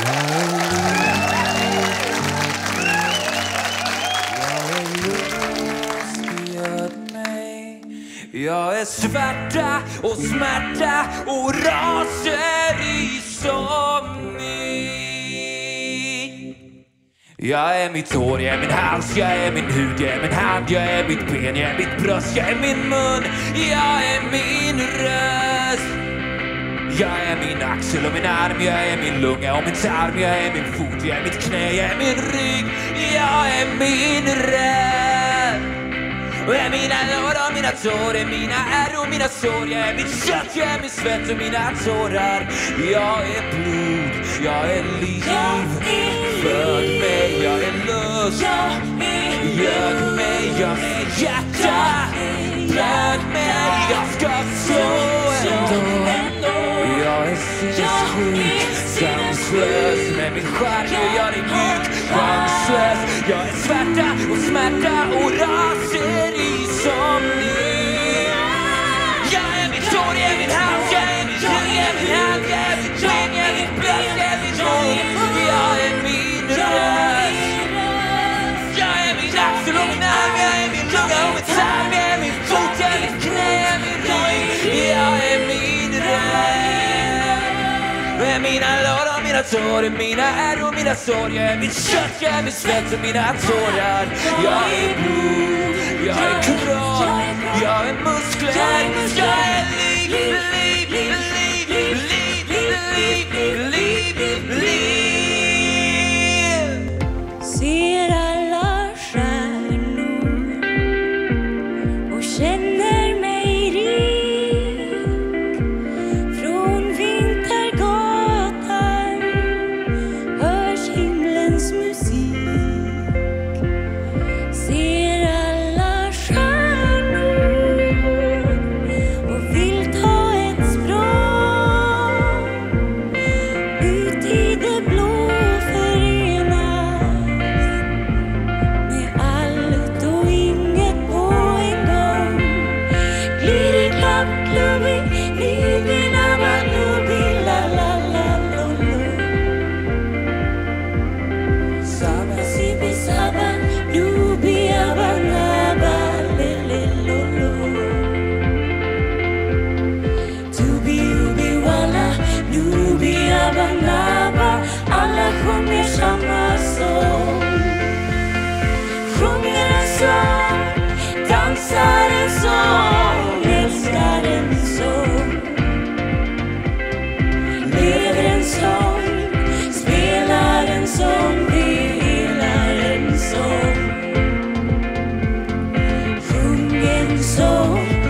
Jag är svärta och smärta och raseri som ni. Jag är mitt hår, jag är min hals, jag är min hud, jag är min hand, jag är mitt ben, jag är mitt bröst, jag är min mun, jag är min röst. Jag är min axel och min arm, jag är min lunga och min tarm, jag är min fot, jag är mitt knä, jag är min rygg, jag är min röst. Och jag är mina lår och mina tår, är mina ärr och mina sår. Jag är mitt kött, jag är min svett och mina tårar. Jag är blod, jag är liv. Föd mig, jag är lust. Göd mig, jag är hjärta. Blöd mig, jag ska så ändå. Jag är sinnessjuk, sanslös. Med min skärm och jag är mjuk, chanslös. Jag är svärta och smärta och raseri som ni. Jag är mitt hår, jag är min hals, jag är min hud, jag är min hand, jag är mitt ben, jag är mitt bröst, jag är min mun. Jag är min röst. Jag är min axel och min arm, jag är min lunga och min tarm, jag är min fot, jag är mitt knä, jag är min rygg. Jag är min röst. Jag är mina lår och mina tår, mina ärr och mina sår. Jag är mitt kött, jag är mitt svett och mina tårar. Jag är blod, jag är kropp, jag är muskler. Jag är liv, liv, liv, liv, liv, liv, liv. Ser alla stjärnor och känner mig rik. Från Vintergatan hörs himlens musik. Ser alla stjärnor och vill ta ett språng ut i det blå, förenas med allt och inget på en gång. Glirig, klapp, klubbig, livig, nabba, nubbig, la la la lo lo. Saba, sibi, saba, nubi, abba, nabba, le le lo lo. Tubi, ubi, walla, nubi, abba, nabba. Alla sjunger samma sång. Sjunger en sång, dansar en sång, älskar en sång. Lever en sång, spelar en sång, delar en sång. Sjung en sång,